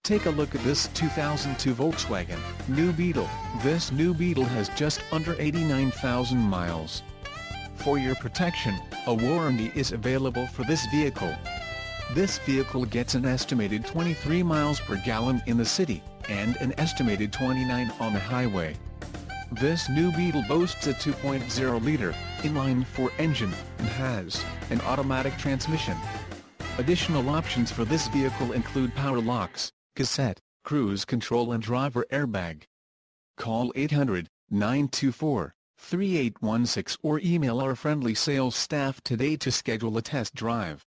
Take a look at this 2002 Volkswagen New Beetle. This new Beetle has just under 89,000 miles. For your protection, a warranty is available for this vehicle. This vehicle gets an estimated 23 miles per gallon in the city, and an estimated 29 on the highway. This new Beetle boasts a 2.0-liter inline-4 engine, and has an automatic transmission. Additional options for this vehicle include power locks, cassette, cruise control and driver airbag. Call 800-924-3816 or email our friendly sales staff today to schedule a test drive.